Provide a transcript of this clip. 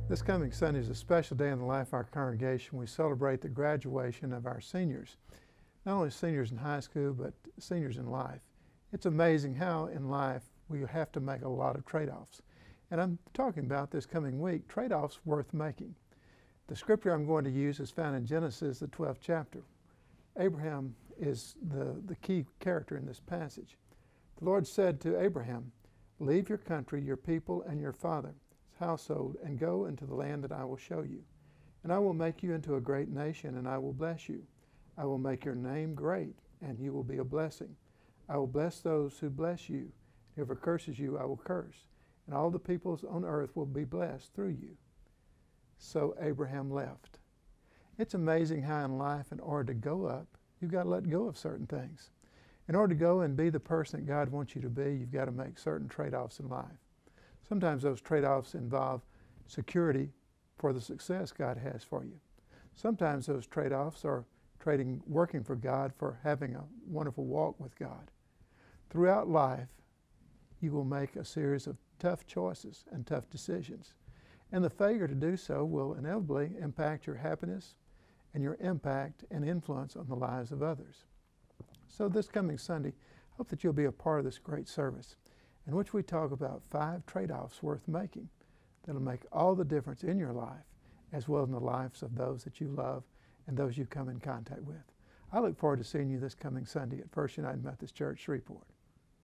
This coming Sunday is a special day in the life of our congregation. We celebrate the graduation of our seniors. Not only seniors in high school, but seniors in life. It's amazing how in life we have to make a lot of trade-offs. And I'm talking about this coming week, trade-offs worth making. The scripture I'm going to use is found in Genesis, the 12th chapter. Abraham is the key character in this passage. The Lord said to Abraham, "Leave your country, your people, and your father's household, and go into the land that I will show you. And I will make you into a great nation, and I will bless you. I will make your name great, and you will be a blessing. I will bless those who bless you. Whoever curses you, I will curse. And all the peoples on earth will be blessed through you." So Abraham left. It's amazing how in life, in order to go up, you've got to let go of certain things. In order to go and be the person that God wants you to be, you've got to make certain trade-offs in life. Sometimes those trade-offs involve security for the success God has for you. Sometimes those trade-offs are trading working for God for having a wonderful walk with God. Throughout life, you will make a series of tough choices and tough decisions. And the failure to do so will inevitably impact your happiness and your impact and influence on the lives of others. So this coming Sunday, I hope that you'll be a part of this great service in which we talk about 5 trade-offs worth making that'll make all the difference in your life as well as in the lives of those that you love and those you come in contact with. I look forward to seeing you this coming Sunday at First United Methodist Church, Shreveport.